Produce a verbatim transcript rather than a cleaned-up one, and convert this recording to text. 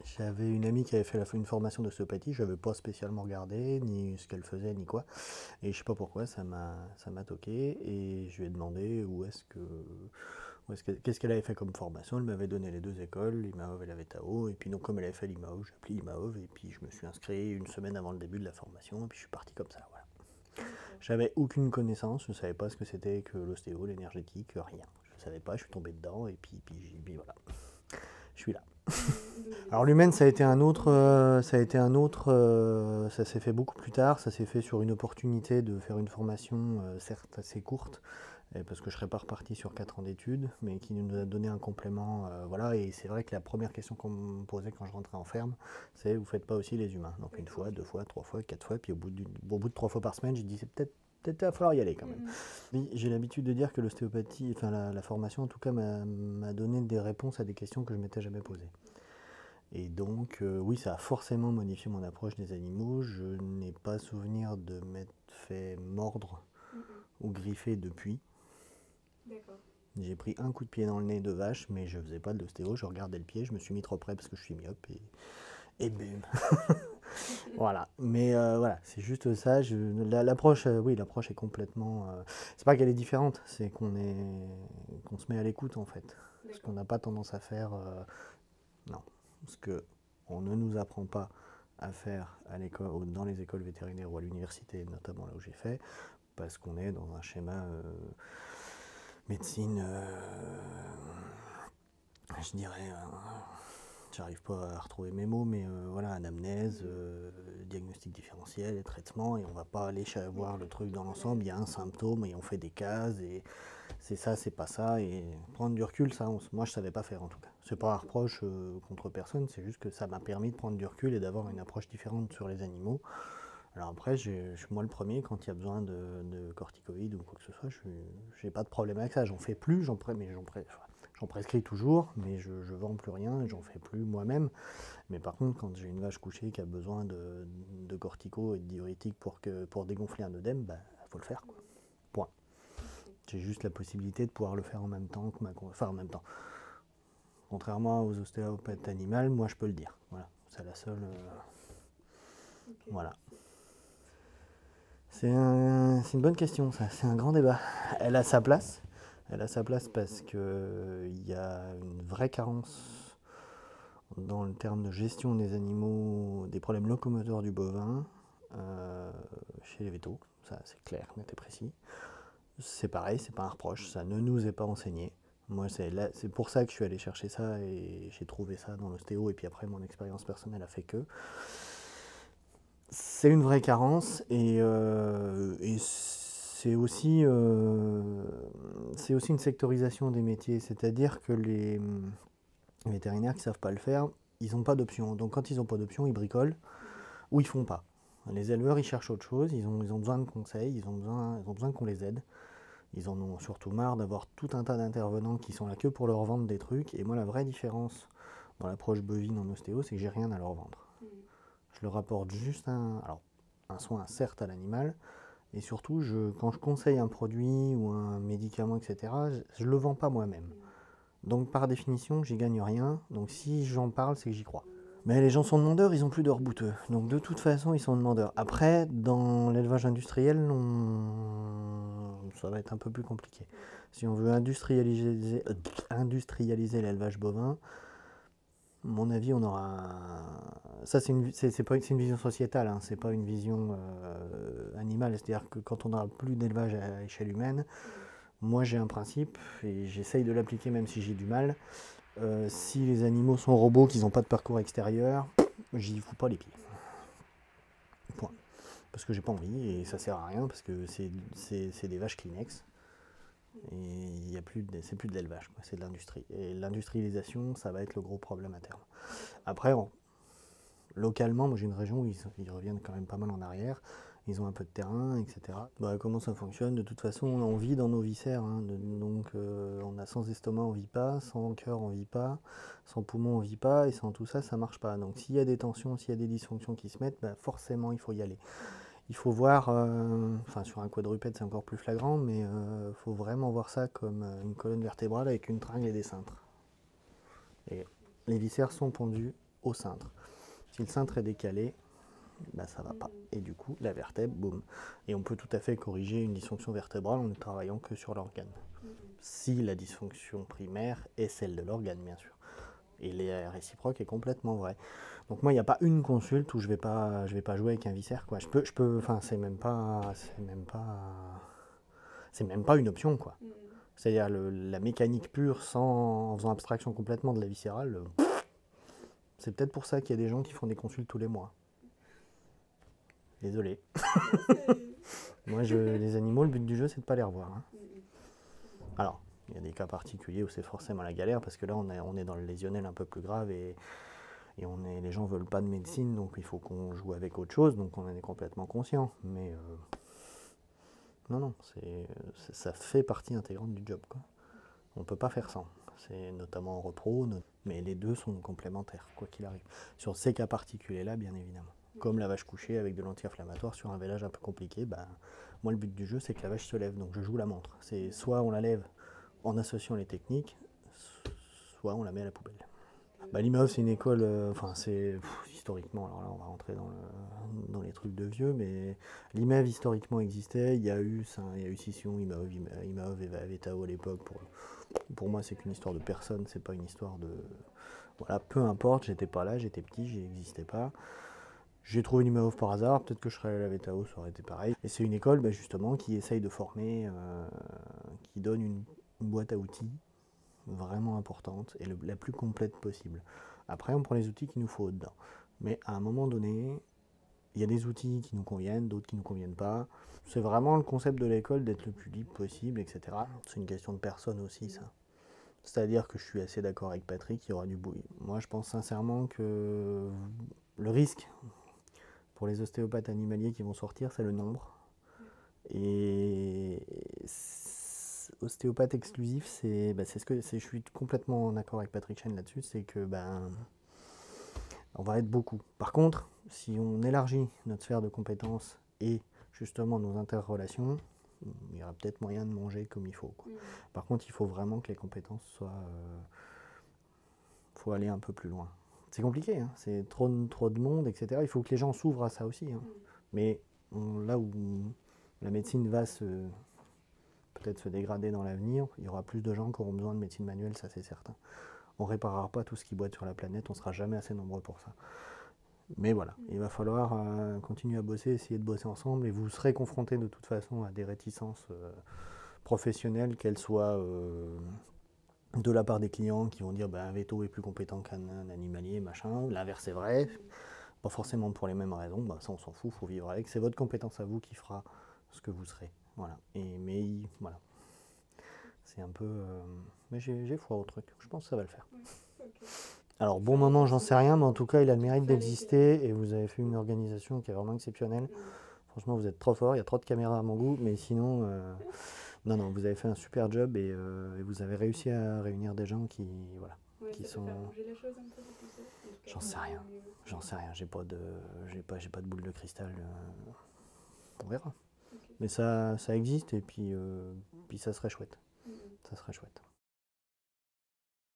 J'avais une amie qui avait fait la- une formation d'ostéopathie, je n'avais pas spécialement regardé, ni ce qu'elle faisait, ni quoi. Et je sais pas pourquoi, ça m'a ça m'a toqué. Et je lui ai demandé où est-ce que. où est-ce que- qu'est-ce qu'elle avait fait comme formation. Elle m'avait donné les deux écoles, l'I M A O V et la V T A O. Et puis, donc, comme elle avait fait l'I M A O V, j'ai appelé l'I M A O V. Et puis, je me suis inscrit une semaine avant le début de la formation. Et puis, je suis parti comme ça. Voilà. D'accord. J'avais aucune connaissance, je ne savais pas ce que c'était que l'ostéo, l'énergétique, rien. Je ne savais pas, je suis tombé dedans. Et puis, puis, puis voilà, je suis là. Mm, donc vous Alors êtes l'humaine, ça a été spécialisé un du autre, coup en... euh, ça a été un autre, euh, ça s'est fait beaucoup plus tard. Ça s'est fait sur une opportunité de faire une formation, euh, certes assez courte, et parce que je serais pas reparti sur quatre ans d'études, mais qui nous a donné un complément, euh, voilà. Et c'est vrai que la première question qu'on me posait quand je rentrais en ferme, c'est vous faites pas aussi les humains. Donc une D'accord, fois, deux ok. fois, trois fois, quatre fois, puis au bout, d'une- au bout de trois fois par semaine, j'ai dit c'est peut-être peut-être va falloir y aller quand Mm, même. mm. Oui, j'ai l'habitude de dire que l'ostéopathie, enfin la, la formation en tout cas, m'a m'a donné des réponses à des questions que je m'étais jamais posées. Et donc, euh, oui, ça a forcément modifié mon approche des animaux. Je n'ai pas souvenir de m'être fait mordre Mm, mm. ou griffer depuis. D'accord. J'ai pris un coup de pied dans le nez de vache, mais je faisais pas de l'ostéo. Je regardais le pied, je me suis mis trop près parce que je suis myope et, et bim. Voilà. Mais euh, voilà, c'est juste ça. je- la- L'approche, euh, oui, l'approche est complètement. euh, c'est pas qu'elle est différente, c'est qu'on est, qu'on se met à l'écoute en fait. Ce qu'on D'accord. n'a pas tendance à faire. euh, Non, parce que on ne nous apprend pas à faire à l'école, ou dans les écoles vétérinaires ou à l'université, notamment là où j'ai fait, parce qu'on est dans un schéma euh, médecine, euh, je dirais, euh, j'arrive pas à retrouver mes mots, mais euh, voilà, anamnèse, Mhm. euh, diagnostic différentiel et traitement, et on va pas aller Oui, voir le très truc dans l'ensemble, il y a un individualisé. symptôme et on fait des cases, et c'est ça, c'est pas ça, et prendre du recul, ça, on- moi je savais pas faire en tout cas. C'est pas un D'accord. reproche euh, contre personne, c'est juste que ça m'a permis de prendre du recul et d'avoir une Mm. approche différente sur les animaux. Alors après, j'ai- je suis moi le premier, quand il y a besoin de, de corticoïdes ou quoi que ce soit, je j'ai pas de problème avec ça. J'en fais plus, j'en pres- mais j'en pres- enfin, j'en prescris toujours, mais je, je vends plus rien, j'en Mm. fais plus moi-même. Mais par contre, quand j'ai une vache couchée qui a besoin de, de cortico et de diurétiques pour, que, pour dégonfler un œdème, bah, faut le faire, quoi. Point. Ok. J'ai juste la possibilité de pouvoir le faire en même temps que ma con- enfin en même temps. Contrairement aux ostéopathes animales, moi je peux le dire. Voilà, c'est la seule. euh, Ok, voilà. merci. C'est un- c'est une bonne question, ça. C'est un grand débat. Elle a sa place. Elle a sa place parce que il y a une vraie carence dans le terme de gestion des animaux, des problèmes locomoteurs du bovin euh, chez les vétos. Ça, c'est clair, net et précis. C'est pareil, c'est pas un reproche, ça ne nous est pas enseigné. Moi, c'est là- c'est pour ça que je suis allé chercher ça et j'ai trouvé ça dans l'ostéo. Et puis après, mon expérience personnelle a fait que. C'est une vraie carence et, euh, et c'est aussi, euh, c'est aussi une sectorisation des métiers. C'est-à-dire que les, les vétérinaires qui ne savent pas le faire, ils n'ont pas d'option. Donc quand ils n'ont pas d'option, ils bricolent Mhm. ou ils font pas. Les éleveurs, ils cherchent autre chose, ils ont, ils ont besoin de conseils, ils ont besoin, ils ont besoin qu'on les aide. Ils en ont surtout marre d'avoir tout un tas d'intervenants qui sont là que pour leur vendre des trucs. Et moi, la vraie différence dans l'approche bovine en ostéo, c'est que j'ai rien à leur vendre. Mhm. Je leur apporte juste un, alors, un soin, certes, à l'animal. Et surtout, je, quand je conseille un produit ou un médicament, et cetera, je ne le vends pas moi-même. Mhm. Donc, par définition, j'y gagne rien. Donc, si j'en parle, c'est que j'y crois. Mais les gens sont demandeurs, ils ont plus d'or bouteux. Donc de toute façon, ils sont demandeurs. Après, dans l'élevage industriel, on- ça va être un peu plus compliqué. D'accord. Si on veut industrialiser, euh, industrialiser l'élevage bovin, à mon avis, on aura. un- Ça, c'est une, c'est, c'est pas, c'est une vision sociétale, hein, c'est pas une vision euh, animale. C'est-à-dire que quand on n'aura plus d'élevage à échelle humaine, Mhm. moi j'ai un principe et j'essaye de l'appliquer même si j'ai du mal. Euh, si les animaux sont robots, qu'ils n'ont pas de parcours extérieur, j'y fous pas les pieds. Point. Parce que j'ai pas envie et ça sert à rien parce que c'est, c'est, c'est des vaches Kleenex et il y a plus de, c'est plus de l'élevage, quoi, c'est de l'industrie. Et l'industrialisation, ça va être le gros problème à terme. D'accord. Après, on- localement, moi j'ai une région où ils, ils reviennent quand même pas mal en arrière. Ils ont un peu de terrain, et cetera. Bah, comment ça fonctionne? De toute façon, on vit dans nos viscères. Hein, de- donc, euh, on a sans estomac, on vit pas. Sans cœur, on vit pas. Sans poumon, on vit pas. Et sans tout ça, ça marche pas. Donc, s'il y a des tensions, s'il y a des dysfonctions qui se mettent, bah, forcément, il faut y aller. Mhm. Il faut voir, euh, enfin sur un quadrupède c'est encore plus flagrant, mais il euh, faut vraiment voir ça comme une colonne vertébrale avec une tringle et des cintres. Et les viscères sont pondus au cintre. Si le cintre est décalé, bah, ça va pas. Et du coup, la vertèbre, boum. Et on peut tout à fait corriger une dysfonction vertébrale en ne travaillant que sur l'organe. Si la dysfonction primaire est celle de l'organe, bien sûr. Et les réciproques est complètement vrai. Donc moi, il n'y a pas une consulte où je vais pas, je vais pas jouer avec un viscère, quoi. Je peux, je peux, enfin, c'est même pas, c'est même pas, c'est même pas une option, quoi. C'est-à-dire le, la mécanique pure, sans, en faisant abstraction complètement de la viscérale. euh, C'est peut-être pour ça qu'il y a des gens qui font des consultes tous les mois. Désolé. Moi, je, les animaux, le but du jeu, c'est de pas les revoir. hein. Alors, il y a des cas particuliers où c'est forcément la galère, parce que là, on est, on est dans le lésionnel un peu plus grave et, et on est, les gens veulent pas de médecine, donc il faut qu'on joue avec autre chose, donc on en est complètement conscient. Mais euh, non, non, c'est, c'est- ça fait partie intégrante du job, quoi. On peut pas faire sans. C'est notamment en repro, no- mais les deux sont complémentaires, quoi qu'il arrive. Sur ces cas particuliers-là, bien évidemment. Comme la vache couchée avec de l'anti-inflammatoire sur un vélage un peu compliqué, bah, moi le but du jeu c'est que la vache se lève, donc je joue la montre. C'est soit on la lève en associant les techniques, soit on la met à la poubelle. Bah, L'I M A O c'est une école, euh, enfin c'est pff, historiquement, alors là on va rentrer dans, le- dans les trucs de vieux, mais l'I M A V historiquement existait, il y a eu, ça, il y a eu scission, I M A O V, I M A O V et Vetao à l'époque. Pour, pour moi c'est qu'une histoire de personne, c'est pas une histoire de... Voilà, peu importe, j'étais pas là, j'étais petit, j'existais pas. J'ai trouvé l'I M A O V par hasard, peut-être que je serais allé à la Vetao, ça aurait été pareil. Et c'est une école bah, justement qui essaye de former, euh, qui donne une, une boîte à outils vraiment importante et le- la plus complète possible. Après, on prend les outils qu'il nous faut dedans. Mais à un moment donné, il y a des outils qui nous conviennent, d'autres qui ne nous conviennent pas. C'est vraiment le concept de l'école d'être le plus libre possible, et cetera. C'est une question de personne aussi, ça. C'est-à-dire que je suis assez d'accord avec Patrick, il y aura du bruit. Moi, je pense sincèrement que le risque pour les ostéopathes animaliers qui vont sortir, c'est le nombre. Et ostéopathe exclusif, c'est bah, ce que je suis complètement en accord avec Patrick Chen là-dessus, c'est que ben on va être beaucoup. Par contre, si on élargit notre sphère de compétences et justement nos interrelations, il y aura peut-être moyen de manger comme il faut. Quoi. Mmh. Par contre, il faut vraiment que les compétences soient... Euh, faut aller un peu plus loin. C'est compliqué, hein, c'est trop, trop de monde, et cetera. Il faut que les gens s'ouvrent à ça aussi. Hein. Mmh. Mais on, là où la médecine va se peut-être se dégrader dans l'avenir, il y aura plus de gens qui auront besoin de médecine manuelle, ça c'est certain. On ne réparera pas tout ce qui boite sur la planète, on ne sera jamais assez nombreux pour ça. Mais voilà, il va falloir euh, continuer à bosser, essayer de bosser ensemble, et vous serez confrontés de toute façon à des réticences euh, professionnelles, qu'elles soient euh, de la part des clients qui vont dire bah, un veto est plus compétent qu'un animalier, machin, l'inverse est vrai, pas forcément pour les mêmes raisons, bah, ça on s'en fout, il faut vivre avec, c'est votre compétence à vous qui fera ce que vous serez. Voilà. Et, mais voilà. C'est un peu... Euh, mais j'ai foi au truc, je pense que ça va le faire. Ouais, okay. Alors bon moment, j'en sais rien, mais en tout cas, il a le mérite d'exister et vous avez fait une organisation qui est vraiment exceptionnelle. Franchement, vous êtes trop fort, il y a trop de caméras à mon goût, mais sinon, euh, non, non, vous avez fait un super job et, euh, et vous avez réussi à réunir des gens qui, voilà, ouais, qui sont... J'en sais rien, j'en sais rien, j'ai pas de, j'ai pas, j'ai pas de boule de cristal, euh, on verra. Okay. Mais ça, ça existe et puis, euh, puis ça serait chouette, ça serait chouette.